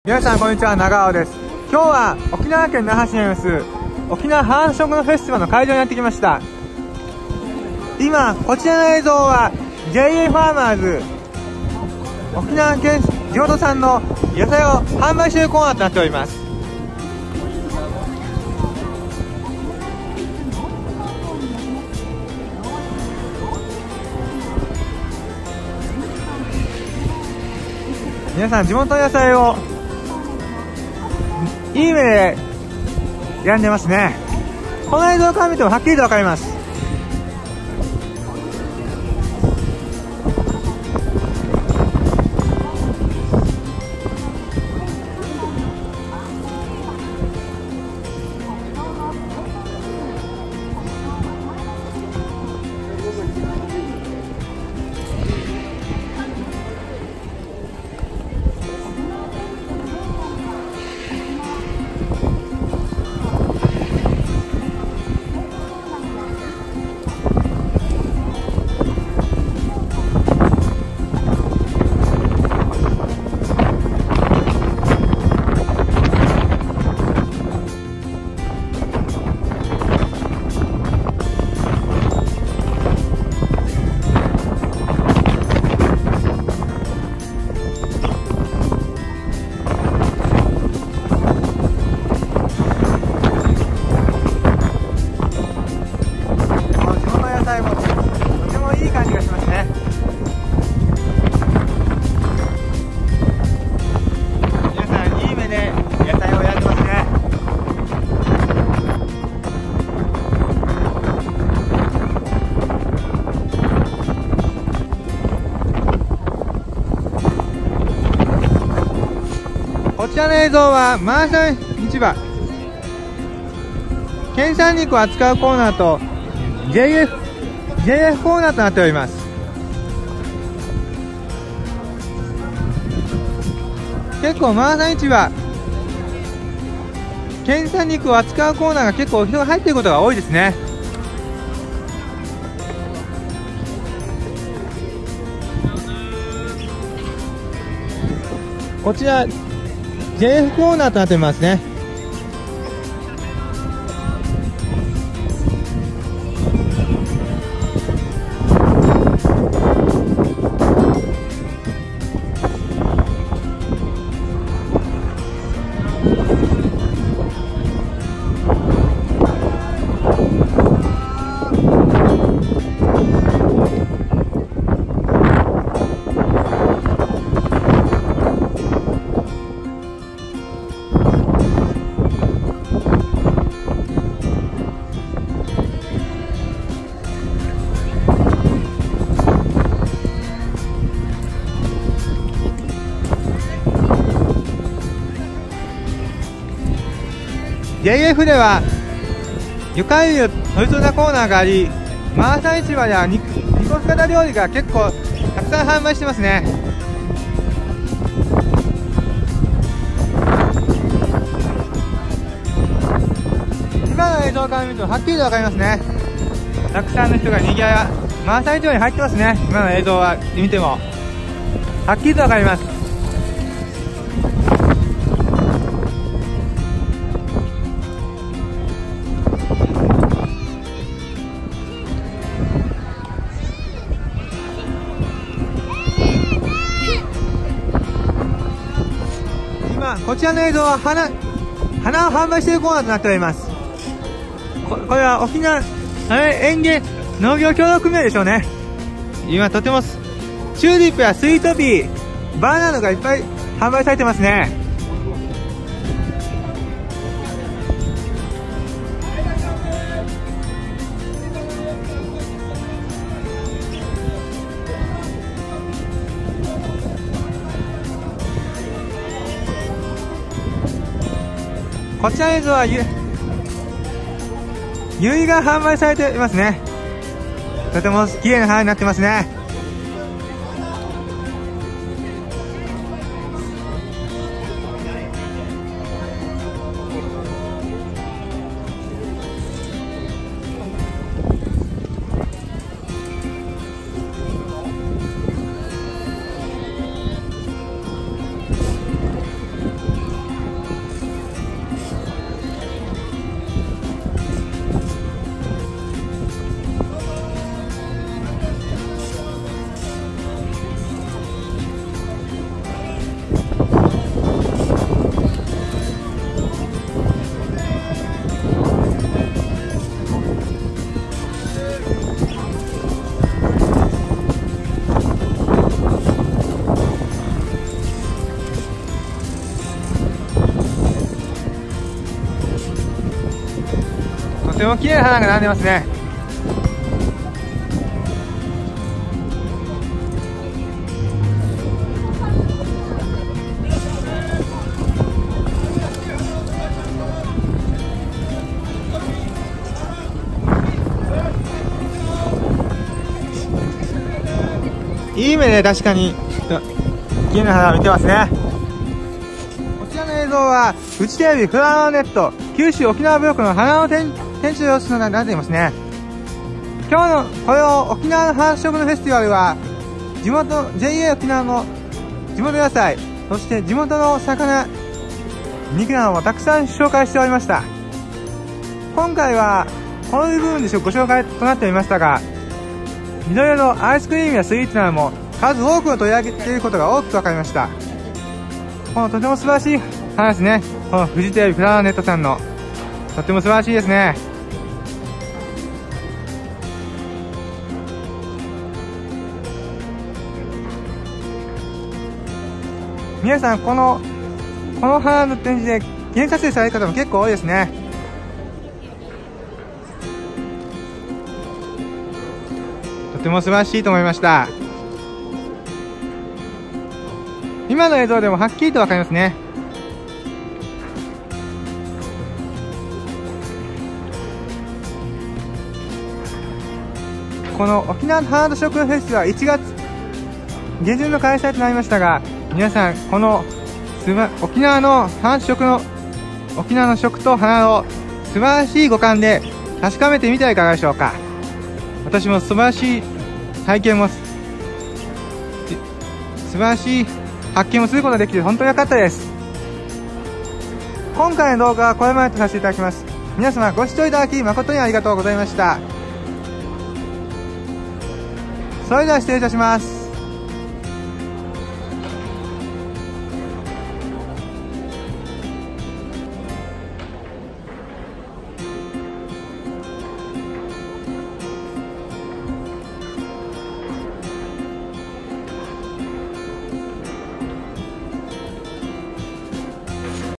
皆さんこんにちは、長尾です。今日は沖縄県那覇市にあります沖縄繁殖のフェスティバルの会場にやってきました。今こちらの映像は JA ファーマーズ沖縄県地元産の野菜を販売しているコーナーとなっております。皆さん地元の野菜をいい目で選んでますね。この映像から見てもはっきりと分かります。こちらの映像はマーシャル市場県産肉を扱うコーナーと JF コーナーとなっております。結構マーシャル市場県産肉を扱うコーナーが結構人が入っていることが多いですね。こちらJF コーナーとなっていますね。JF では魚介類を取り揃えたコーナーがあり、マーサー市場では肉姿料理が結構たくさん販売してますね。今の映像から見るとはっきりと分かりますね。たくさんの人がにぎわいマーサー市場に入ってますね。今の映像は見てもはっきりと分かります。こちらの映像は花を販売しているコーナーとなっております。これは沖縄園芸農業協同組合でしょうね。今とてもチューリップやスイートピー、バナナがいっぱい販売されてますね。こちらの映像はユリが販売されていますね。とても綺麗な花になってますね。 ても綺麗な花が並んでますね。いい目で確かに綺麗な花を見てますね。こちらの映像はフジテレビフラワーネット九州沖縄ブロックの花の展示の様子が出ていますね。今日のこの沖縄の花食のフェスティバルは地元 JA 沖縄の地元野菜、そして地元の魚、肉などもたくさん紹介しておりました。今回はこの部分でご紹介となっておりましたが、緑色のアイスクリームやスイーツなども数多く取り上げていることが多く分かりました。このとても素晴らしい花ですね。このフジテレビフラワーネットさんのとても素晴らしいですね。皆さんこの花の展示で記念撮影される方も結構多いですね。とても素晴らしいと思いました。今の映像でもはっきりと分かりますね。この沖縄の花と食のフェスは1月下旬の開催となりましたが、皆さんこの沖縄の食と花を素晴らしい五感で確かめてみてはいかがでしょうか。私も素晴らしい体験も素晴らしい発見をすることができて本当に良かったです。今回の動画はこれまでとさせていただきます。皆様ご視聴いただき誠にありがとうございました。それでは失礼いたします。